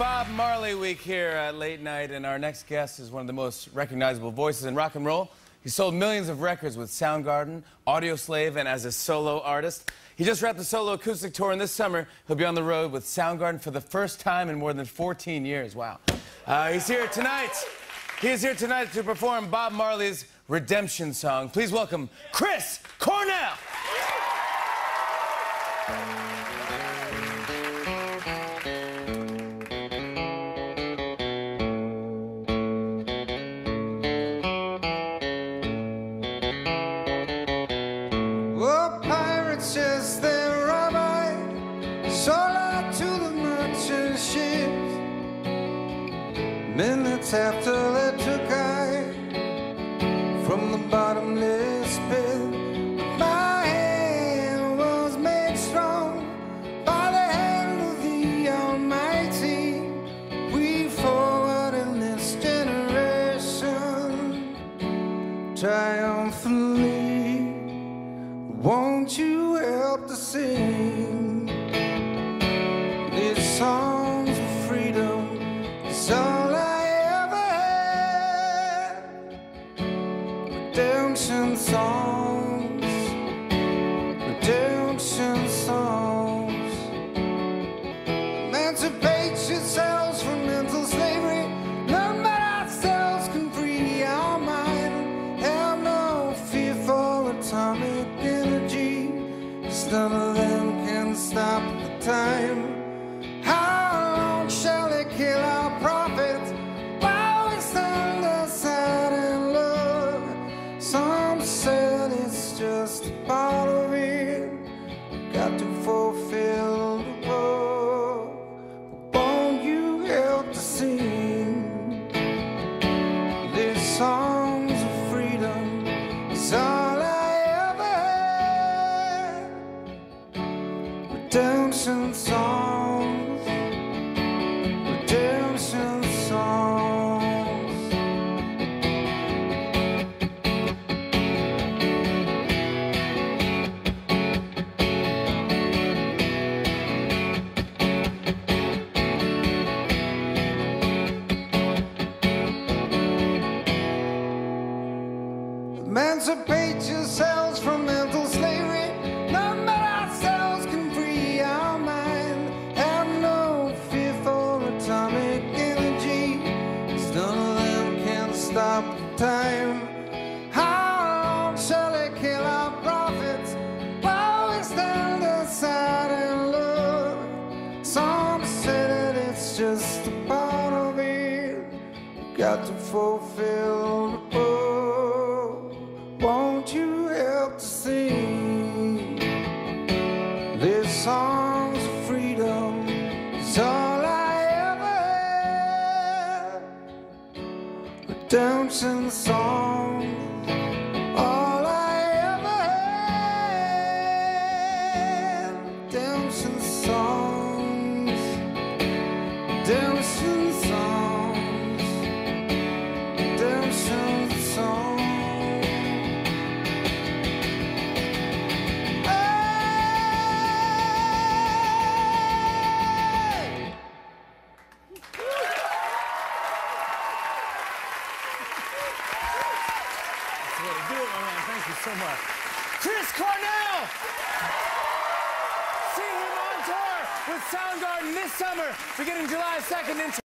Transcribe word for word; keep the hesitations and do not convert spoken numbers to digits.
Bob Marley Week here at Late Night, and our next guest is one of the most recognizable voices in rock and roll. He sold millions of records with Soundgarden, Audioslave, and as a solo artist. He just wrapped a solo acoustic tour, and this summer he'll be on the road with Soundgarden for the first time in more than fourteen years. Wow. Uh, he's here tonight. He is here tonight to perform Bob Marley's Redemption Song. Please welcome Chris Cornell. Says their rabbi, sold out to the merchant ships. Minutes after they took I from the bottomless pit. My hand was made strong by the hand of the Almighty. We forward in this generation triumphantly. Won't you help to sing these songs of freedom? It's all I ever had. Redemption songs, redemption songs. Emancipate yourselves from mental slavery. None but ourselves can free our mind. Have no fear for atomic energy. None of them can stop the time. How long shall they kill our prophets while we stand aside and look? Some said it's just a part of it. Got to fulfill the book. Won't you help to sing these songs of freedom? It's all redemption songs, redemption songs. Emancipate yourselves from mental slavery. None but ourselves can free our mind. Have no fear for atomic energy, 'cause none of them can stop the time. How long shall they kill our prophets while we stand aside and look? Some say that it's just a part of it. Got to fulfill the book. Won't you help to sing these songs of freedom? It's all I ever had. Redemption songs, all I ever had. Redemption songs, redemption songs, redemption songs. Do it, my man. Thank you so much. Chris Cornell! See him on tour with Soundgarden this summer, beginning July second in